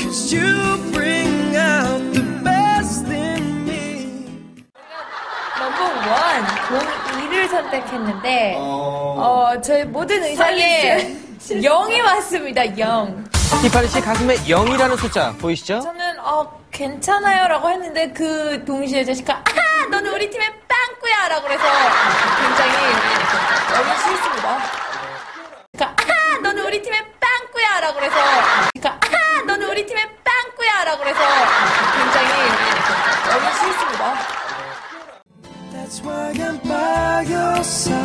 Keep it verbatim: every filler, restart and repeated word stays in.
'cause you bring out the best in me. 넘버원 공이를 선택했는데 어, 저희 모든 의상에 영이 왔습니다. 영. 티파니 씨 가슴에 영이라는 숫자 보이시죠? 저는 어 괜찮아요라고 했는데 그 동시에 제시카 아하 너는 우리 팀의 빵꾸야라고 그래서 굉장히 너무 싫습니다. 그러니까 아하 너는 우리 팀의 빵꾸야라고 그래서 그러니까 아하 너는 우리 팀의 빵꾸야라고 그래서 굉장히 너무 싫습니다. That's why I'm by your side.